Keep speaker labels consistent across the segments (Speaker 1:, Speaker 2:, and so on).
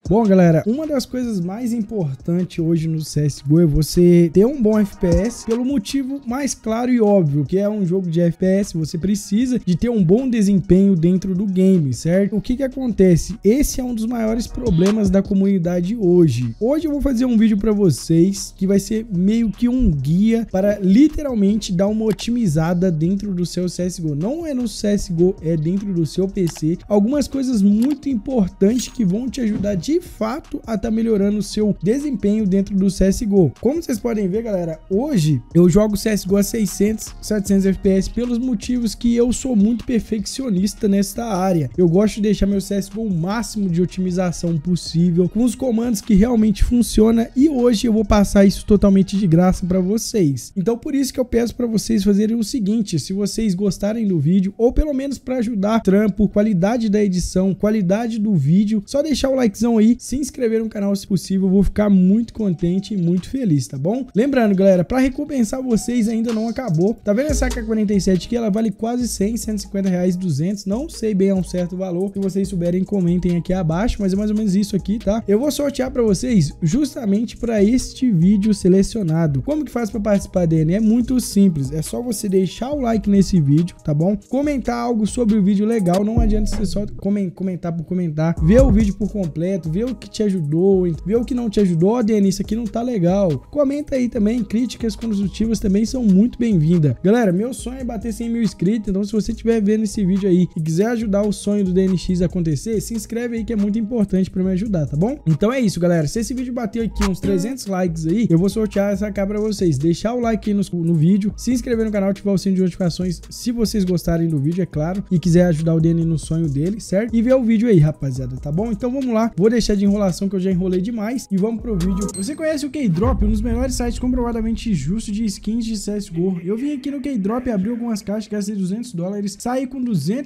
Speaker 1: Bom, galera, uma das coisas mais importantes hoje no CSGO é você ter um bom FPS pelo motivo mais claro e óbvio, que é um jogo de FPS, você precisa de ter um bom desempenho dentro do game, certo? O que que acontece? Esse é um dos maiores problemas da comunidade hoje. Hoje eu vou fazer um vídeo para vocês que vai ser meio que um guia para literalmente dar uma otimizada dentro do seu CSGO. Não é no CSGO, é dentro do seu PC. Algumas coisas muito importantes que vão te ajudar de fato a estar melhorando o seu desempenho dentro do CSGO. Como vocês podem ver, galera, hoje eu jogo CSGO a 600, 700 FPS pelos motivos que eu sou muito perfeccionista nesta área. Eu gosto de deixar meu CSGO o máximo de otimização possível, com os comandos que realmente funcionam, e hoje eu vou passar isso totalmente de graça para vocês. Então por isso que eu peço para vocês fazerem o seguinte: se vocês gostarem do vídeo, ou pelo menos para ajudar trampo, qualidade da edição, qualidade do vídeo, só deixar o likezão aí, se inscrever no canal se possível, eu vou ficar muito contente e muito feliz, tá bom? Lembrando, galera, para recompensar vocês ainda não acabou. Tá vendo essa AK-47 aqui? Ela vale quase 100, 150 reais, 200, não sei bem a um certo valor. Se vocês souberem, comentem aqui abaixo, mas é mais ou menos isso aqui, tá? Eu vou sortear para vocês justamente para este vídeo selecionado. Como que faz para participar dele? É muito simples, é só você deixar o like nesse vídeo, tá bom? Comentar algo sobre o vídeo legal, não adianta você só comentar por comentar, ver o vídeo por completo, ver o que te ajudou, ver o que não te ajudou. Ó, Denis, isso aqui não tá legal. Comenta aí também, críticas construtivas também são muito bem-vindas. Galera, meu sonho é bater 100 mil inscritos, então se você estiver vendo esse vídeo aí e quiser ajudar o sonho do DNX a acontecer, se inscreve aí que é muito importante para me ajudar, tá bom? Então é isso, galera. Se esse vídeo bater aqui uns 300 likes aí, eu vou sortear essa AK pra vocês. Deixar o like aí no vídeo, se inscrever no canal, ativar o sininho de notificações se vocês gostarem do vídeo, é claro, e quiser ajudar o DN no sonho dele, certo? E ver o vídeo aí, rapaziada, tá bom? Então vamos lá, vou deixar de enrolação que eu já enrolei demais e vamos pro vídeo. Você conhece o Keydrop, um dos melhores sites comprovadamente justos de skins de CSGO. Eu vim aqui no Keydrop, abri algumas caixas, gastei $200, saí com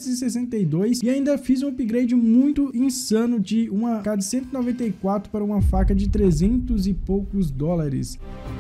Speaker 1: 262 e ainda fiz um upgrade muito insano de uma AK de 194 para uma faca de 300 e poucos dólares.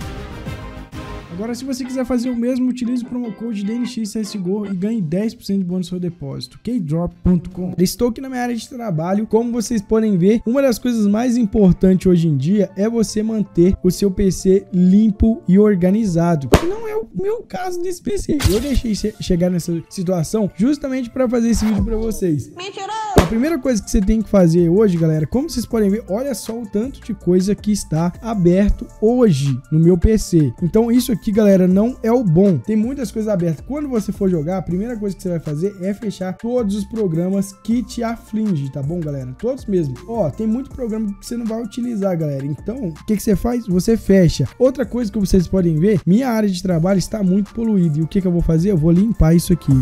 Speaker 1: Agora, se você quiser fazer o mesmo, utilize o promo code DNXCSGO e ganhe 10% de bônus no seu depósito. Keydrop.com. Estou aqui na minha área de trabalho. Como vocês podem ver, uma das coisas mais importantes hoje em dia é você manter o seu PC limpo e organizado. Não é o meu caso desse PC. Eu deixei chegar nessa situação justamente para fazer esse vídeo para vocês. A primeira coisa que você tem que fazer hoje, galera, como vocês podem ver, olha só o tanto de coisa que está aberto hoje no meu PC. Então isso aqui, galera, não é o bom. Tem muitas coisas abertas. Quando você for jogar, a primeira coisa que você vai fazer é fechar todos os programas que te afligem, tá bom, galera? Todos mesmo. Ó, tem muito programa que você não vai utilizar, galera. Então, o que você faz? Você fecha. Outra coisa que vocês podem ver, minha área de trabalho está muito poluída. E o que eu vou fazer? Eu vou limpar isso aqui.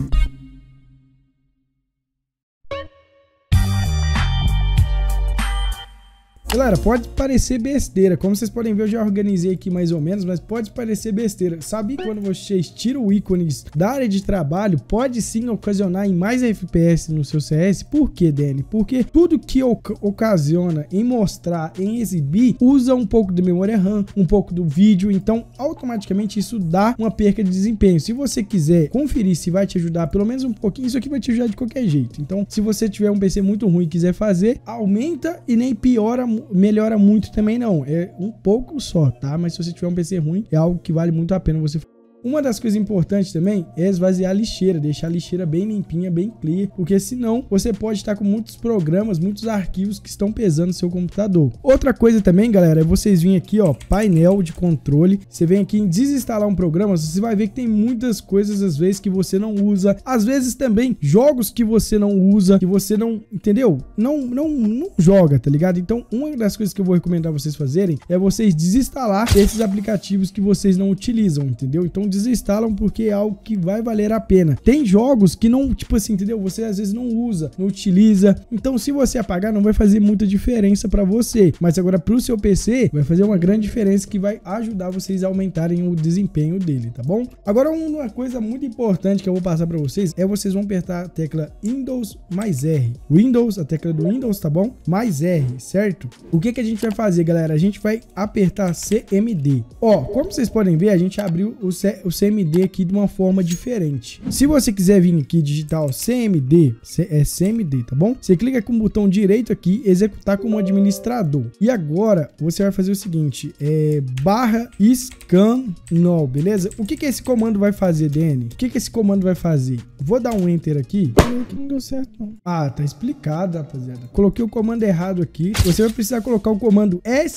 Speaker 1: Galera, pode parecer besteira, como vocês podem ver eu já organizei aqui mais ou menos, mas pode parecer besteira. Sabe quando vocês tiram ícones da área de trabalho, pode sim ocasionar em mais FPS no seu CS? Por quê, Dani? Porque tudo que ocasiona em mostrar, em exibir, usa um pouco de memória RAM, um pouco do vídeo, então automaticamente isso dá uma perca de desempenho. Se você quiser conferir se vai te ajudar pelo menos um pouquinho, isso aqui vai te ajudar de qualquer jeito. Então, se você tiver um PC muito ruim e quiser fazer, aumenta e nem piora, melhora muito também não, é um pouco só, tá? Mas se você tiver um PC ruim, é algo que vale muito a pena você. Uma das coisas importantes também é esvaziar a lixeira, deixar a lixeira bem limpinha, bem clear, porque senão você pode estar com muitos programas, muitos arquivos que estão pesando no seu computador. Outra coisa também, galera, é vocês virem aqui, ó, painel de controle. Você vem aqui em desinstalar um programa, você vai ver que tem muitas coisas às vezes que você não usa, às vezes também jogos que você não usa, que você não, entendeu? Não joga, tá ligado? Então, uma das coisas que eu vou recomendar vocês fazerem é vocês desinstalar esses aplicativos que vocês não utilizam, entendeu? Então, desinstalam porque é algo que vai valer a pena. Tem jogos que não, tipo assim, entendeu? Você às vezes não usa, não utiliza. Então, se você apagar, não vai fazer muita diferença para você. Mas agora pro seu PC, vai fazer uma grande diferença que vai ajudar vocês a aumentarem o desempenho dele, tá bom? Agora, uma coisa muito importante que eu vou passar para vocês é vocês vão apertar a tecla Windows mais R. Windows, a tecla do Windows, tá bom? Mais R, certo? O que a gente vai fazer, galera? A gente vai apertar CMD. Ó, como vocês podem ver, a gente abriu o CMD aqui de uma forma diferente. Se você quiser vir aqui digitar o CMD, CMD, tá bom? Você clica com o botão direito aqui, executar como administrador. E agora você vai fazer o seguinte, /scan null, beleza? O que esse comando vai fazer, DN? O que esse comando vai fazer? Vou dar um enter aqui. Não deu certo, não. Ah, tá explicado, rapaziada. Coloquei o comando errado aqui. Você vai precisar colocar o comando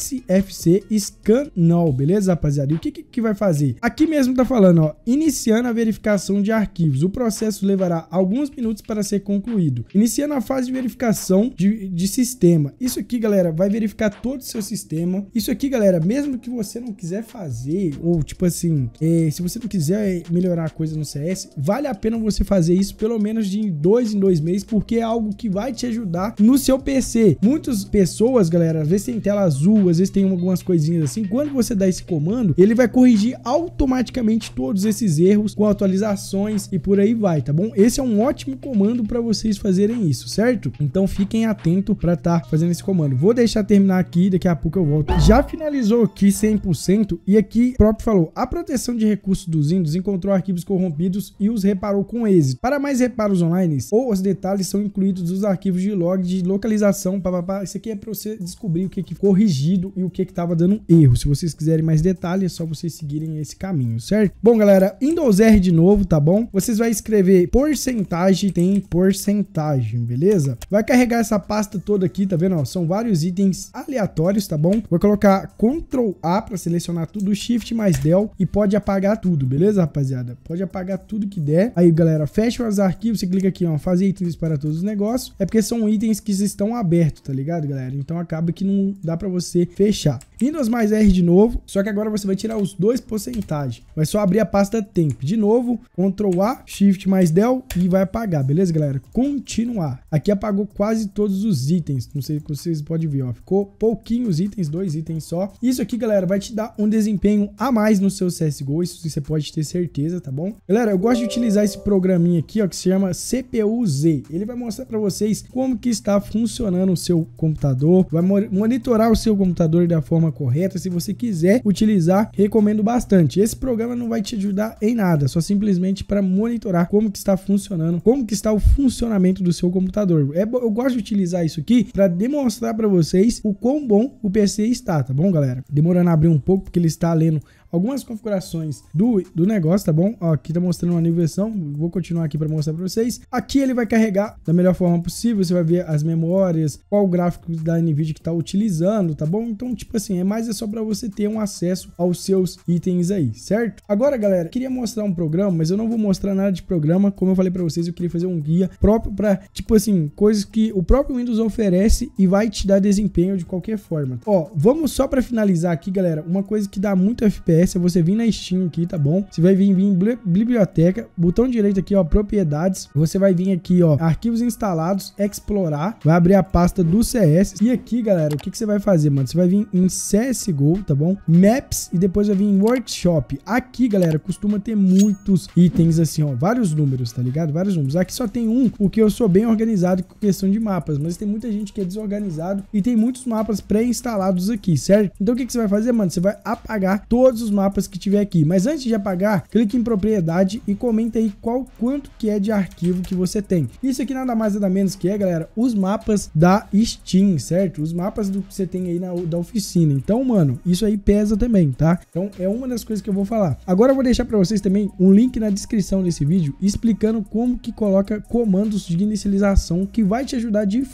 Speaker 1: sfc scan null, beleza, rapaziada? E o que vai fazer? Aqui mesmo tá falando, ó, iniciando a verificação de arquivos. O processo levará alguns minutos para ser concluído. Iniciando a fase de verificação de sistema. Isso aqui, galera, vai verificar todo o seu sistema. Isso aqui, galera, mesmo que você não quiser fazer, ou tipo assim, se você não quiser melhorar a coisa no CS, vale a pena você fazer isso pelo menos de 2 em 2 meses, porque é algo que vai te ajudar no seu PC. Muitas pessoas, galera, às vezes tem tela azul, às vezes tem algumas coisinhas assim. Quando você dá esse comando, ele vai corrigir automaticamente todos esses erros com atualizações e por aí vai, tá bom? Esse é um ótimo comando para vocês fazerem isso, certo? Então fiquem atentos para estar fazendo esse comando. Vou deixar terminar aqui, daqui a pouco eu volto. Já finalizou aqui 100% e aqui o próprio falou: a proteção de recursos dos Windows encontrou arquivos corrompidos e os reparou com êxito. Para mais reparos online, ou os detalhes são incluídos nos arquivos de log de localização, papapá. Isso aqui é para você descobrir o que foi corrigido e o que estava dando erro. Se vocês quiserem mais detalhes, é só vocês seguirem esse caminho, certo? Bom, galera, Windows R de novo, tá bom? Vocês vão escrever porcentagem, tem porcentagem, beleza? Vai carregar essa pasta toda aqui, tá vendo? Ó, são vários itens aleatórios, tá bom? Vou colocar Ctrl A para selecionar tudo, Shift mais Del e pode apagar tudo, beleza, rapaziada? Pode apagar tudo que der. Aí, galera, fecha os arquivos, você clica aqui, ó, fazer itens para todos os negócios. É porque são itens que estão abertos, tá ligado, galera? Então acaba que não dá para você fechar. Windows mais R de novo, só que agora você vai tirar os dois porcentagem. Vai só abrir a pasta temp. De novo, Ctrl A, Shift mais Del e vai apagar, beleza, galera? Continuar. Aqui apagou quase todos os itens. Não sei se vocês podem ver, ó. Ficou pouquinhos itens, 2 itens só. Isso aqui, galera, vai te dar um desempenho a mais no seu CSGO. Isso você pode ter certeza, tá bom? Galera, eu gosto de utilizar esse programinha aqui, ó, que se chama CPU-Z. Ele vai mostrar para vocês como que está funcionando o seu computador. Vai monitorar o seu computador da forma correta. Se você quiser utilizar, recomendo bastante. Esse programa não vai te ajudar em nada, só simplesmente para monitorar como que está funcionando, como que está o funcionamento do seu computador. Eu gosto de utilizar isso aqui para demonstrar para vocês o quão bom o PC está, tá bom, galera? Demorando a abrir um pouco porque ele está lendo algumas configurações do negócio, tá bom? Ó, aqui tá mostrando uma nível versão, vou continuar aqui para mostrar para vocês. Aqui ele vai carregar da melhor forma possível, você vai ver as memórias, qual o gráfico da NVIDIA que tá utilizando, tá bom? Então, tipo assim, é só para você ter um acesso aos seus itens aí, certo? Agora, galera, queria mostrar um programa, mas eu não vou mostrar nada de programa, como eu falei para vocês, eu queria fazer um guia próprio para, tipo assim, coisas que o próprio Windows oferece e vai te dar desempenho de qualquer forma. Ó, vamos só para finalizar aqui, galera, uma coisa que dá muito FPS é você vir na Steam aqui, tá bom? Você vai vir em biblioteca, botão direito aqui, ó, propriedades. Você vai vir aqui, ó, arquivos instalados, explorar, vai abrir a pasta do CS. E aqui, galera, o que você vai fazer, mano? Você vai vir em CSGO, tá bom? Maps e depois vai vir em Workshop. Aqui, galera, costuma ter muitos itens assim, ó, vários números, tá ligado? Vários números. Aqui só tem um, porque eu sou bem organizado com questão de mapas, mas tem muita gente que é desorganizado e tem muitos mapas pré-instalados aqui, certo? Então o que você vai fazer, mano? Você vai apagar todos os mapas que tiver aqui, mas antes de apagar, clique em propriedade e comenta aí quanto que é de arquivo que você tem. Isso aqui nada mais nada menos que é, galera, os mapas da Steam, certo? Os mapas do que você tem aí da oficina. Então, mano, isso aí pesa também, tá? Então é uma das coisas que eu vou falar. Agora eu vou deixar para vocês também um link na descrição desse vídeo explicando como que coloca comandos de inicialização que vai te ajudar de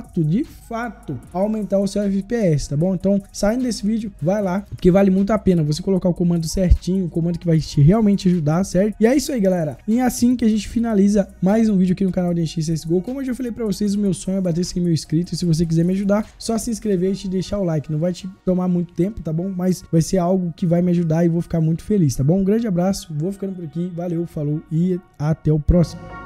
Speaker 1: fato a aumentar o seu FPS, tá bom? Então, saindo desse vídeo, vai lá, porque vale muito a pena você colocar o comando certinho, o comando que vai te realmente ajudar, certo? E é isso aí, galera. E é assim que a gente finaliza mais um vídeo aqui no canal de CSGO. Como eu já falei pra vocês, o meu sonho é bater 100 mil inscritos. E se você quiser me ajudar, só se inscrever e deixar o like. Não vai te tomar muito tempo, tá bom? Mas vai ser algo que vai me ajudar e vou ficar muito feliz, tá bom? Um grande abraço, vou ficando por aqui. Valeu, falou e até o próximo.